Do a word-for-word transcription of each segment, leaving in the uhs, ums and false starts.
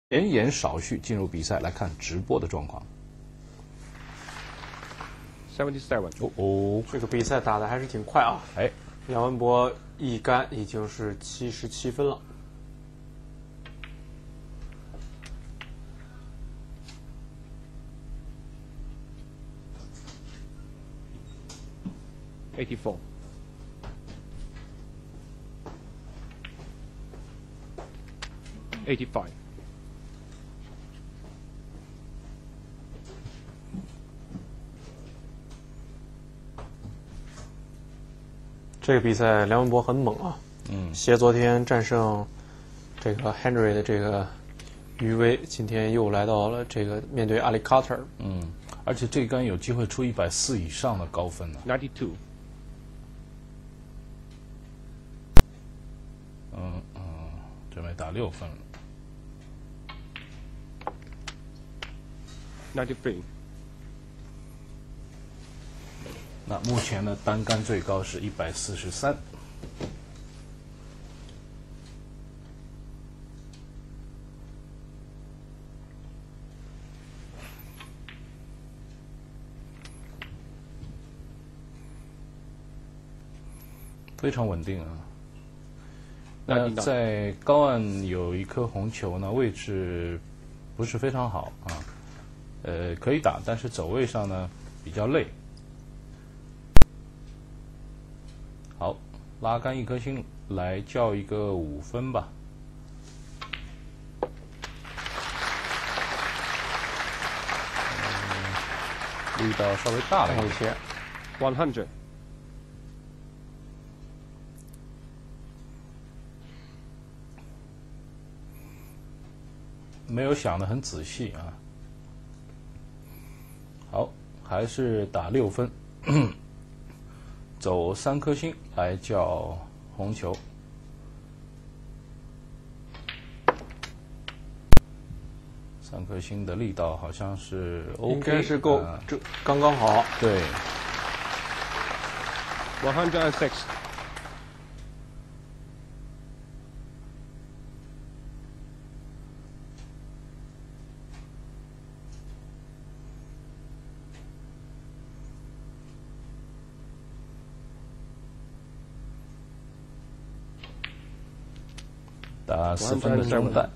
延延少叙，进入比赛来看直播的状况。 seventy-seven。 哦哦， 这个比赛打的还是挺快啊！ 哎， 梁文博一杆已经是七十七分了。 eighty-four。eighty-five。 这个比赛梁文博很猛啊， 嗯， 携昨天战胜这个 Henry 的这个余威，今天又来到了这个面对阿里卡特尔， 嗯，而且这杆有机会出一百四以上的高分呢、啊。 ninety-two。 嗯嗯，准备打六分了。 ninety-three。 那目前的单杆最高是一百四十三。非常稳定啊。那在高岸有一颗红球呢，位置不是非常好啊，呃，可以打，但是走位上呢比较累。好，拉杆一颗星来叫一个五分吧。嗯，力道稍微大了一些。 one hundred。 没有想得很仔细啊。好，还是打六分，走三颗星来叫红球。三颗星的力道好像是 OK， 应该是够，这、呃、刚刚好。 对。 one hundred six。 打四分的中弹。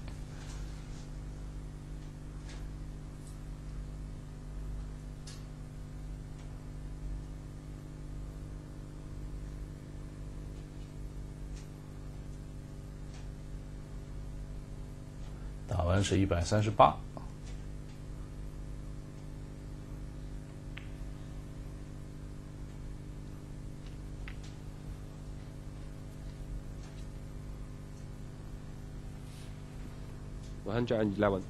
打完是一百三十八。 one hundred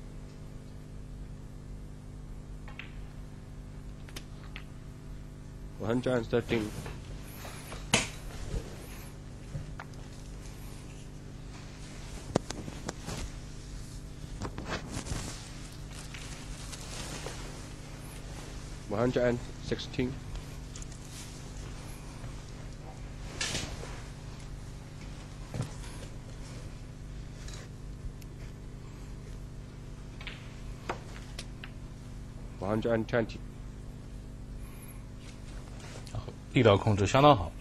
eleven。one hundred thirteen。one hundred sixteen。one hundred twenty。 力道控制相当好。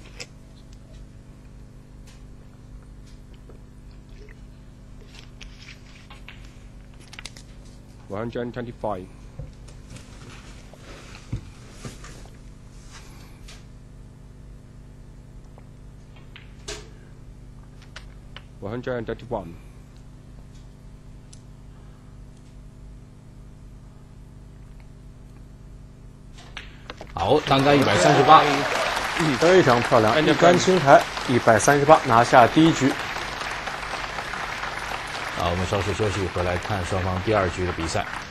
one hundred twenty-five。one hundred thirty-one。 好，单杆一百三十八， 非常漂亮，一杆清台一百三十八，拿下第一局。 好，我们稍事休息，回来看双方第二局的比赛。